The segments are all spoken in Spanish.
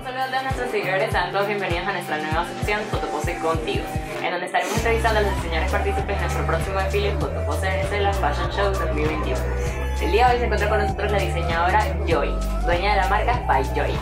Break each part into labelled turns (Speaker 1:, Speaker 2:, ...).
Speaker 1: Un saludo a todos nuestros seguidores, sean todos bienvenidos a nuestra nueva sección Fotopose Contigo, en donde estaremos entrevistando a los diseñadores partícipes de nuestro próximo desfile Fotopose Venezuela Fashion Show 2021. El día de hoy se encuentra con nosotros la diseñadora Joy, dueña de la marca By Joy.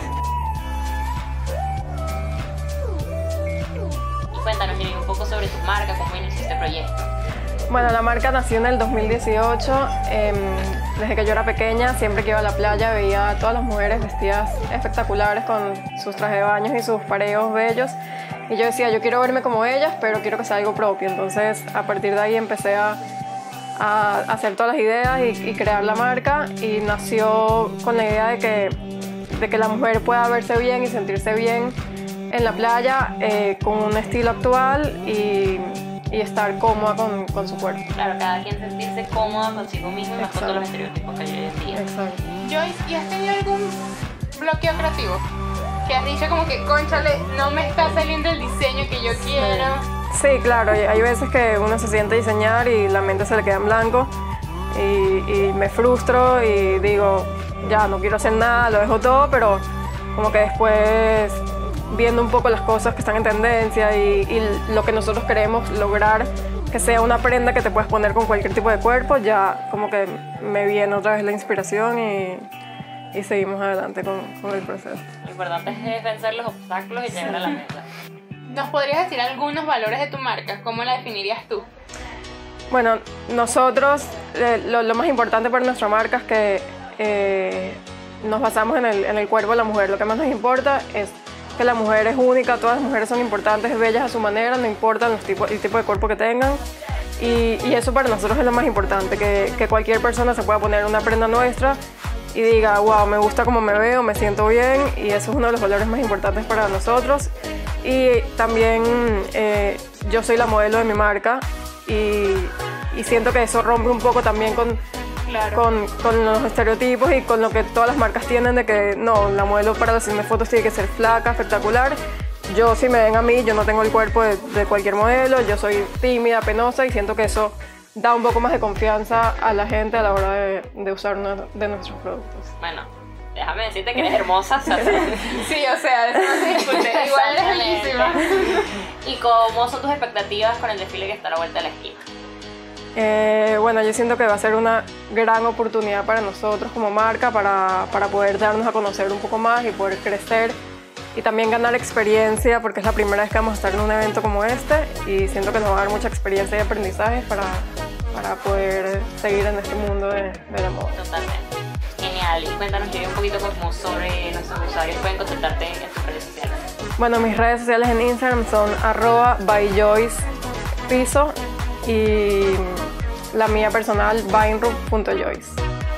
Speaker 1: Y cuéntanos, Joy, un poco sobre tu marca, cómo inició este proyecto.
Speaker 2: Bueno, la marca nació en el 2018. Desde que yo era pequeña, siempre que iba a la playa veía a todas las mujeres vestidas espectaculares con sus trajes de baño y sus pareos bellos. Y yo decía, yo quiero verme como ellas, pero quiero que sea algo propio. Entonces, a partir de ahí empecé a hacer todas las ideas y crear la marca. Y nació con la idea de que la mujer pueda verse bien y sentirse bien en la playa con un estilo actual y estar cómoda con su cuerpo.
Speaker 1: Claro, cada quien sentirse cómoda consigo mismo y más con todos los estereotipos que hay hoy en día.
Speaker 2: Exacto.
Speaker 3: Joyce, ¿y has tenido algún bloqueo creativo? Que has dicho como que, cónchale, no me está saliendo el diseño que yo quiero.
Speaker 2: Sí, claro, hay veces que uno se siente a diseñar y la mente se le queda en blanco y me frustro y digo, ya no quiero hacer nada, lo dejo todo, pero como que después, viendo un poco las cosas que están en tendencia y lo que nosotros queremos lograr, que sea una prenda que te puedes poner con cualquier tipo de cuerpo, ya como que me viene otra vez la inspiración y seguimos adelante con el proceso.
Speaker 1: Lo importante es vencer los obstáculos y llegar a la meta.
Speaker 3: ¿Nos podrías decir algunos valores de tu marca? ¿Cómo la definirías tú?
Speaker 2: Bueno, nosotros, lo más importante para nuestra marca es que nos basamos en el cuerpo de la mujer. Lo que más nos importa es que la mujer es única, todas las mujeres son importantes, bellas a su manera, no importa el tipo de cuerpo que tengan. Y eso para nosotros es lo más importante, que cualquier persona se pueda poner una prenda nuestra y diga, wow, me gusta cómo me veo, me siento bien, y eso es uno de los valores más importantes para nosotros. Y también yo soy la modelo de mi marca y siento que eso rompe un poco también con los estereotipos y con lo que todas las marcas tienen de que no, la modelo para las fotos tiene que ser flaca, espectacular. Yo, si me ven a mí, yo no tengo el cuerpo de cualquier modelo, yo soy tímida, penosa y siento que eso da un poco más de confianza a la gente a la hora de usar uno de nuestros productos.
Speaker 1: Bueno, déjame decirte que eres hermosa.
Speaker 3: Sí, o sea, eso no se discute. Igual eres bellísima.
Speaker 1: ¿Y cómo son tus expectativas con el desfile que está a la vuelta de la esquina?
Speaker 2: Bueno, yo siento que va a ser una gran oportunidad para nosotros como marca para poder darnos a conocer un poco más y poder crecer y también ganar experiencia, porque es la primera vez que vamos a estar en un evento como este y siento que nos va a dar mucha experiencia y aprendizaje para poder seguir en este mundo de la moda.
Speaker 1: Totalmente. Genial. Y cuéntanos, Joy, un poquito como sobre nuestros usuarios pueden contactarte en tus redes sociales.
Speaker 2: Bueno, mis redes sociales en Instagram son @byjoycepiso y la mía personal vainru.joyce.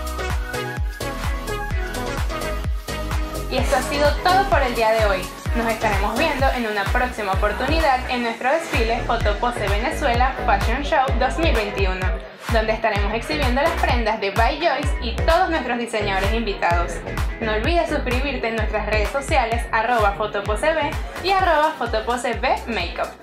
Speaker 3: Y esto ha sido todo por el día de hoy. Nos estaremos viendo en una próxima oportunidad en nuestro desfile Fotopose Venezuela Fashion Show 2021, donde estaremos exhibiendo las prendas de By Joyce y todos nuestros diseñadores invitados. No olvides suscribirte en nuestras redes sociales @fotoposeb y @fotoposebmakeup.